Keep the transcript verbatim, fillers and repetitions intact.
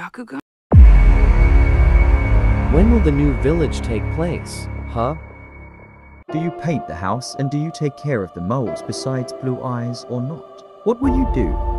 Bakugan? When will the new village take place, huh? Do you paint the house and do you take care of the moles besides Blue Eyes or not? What will you do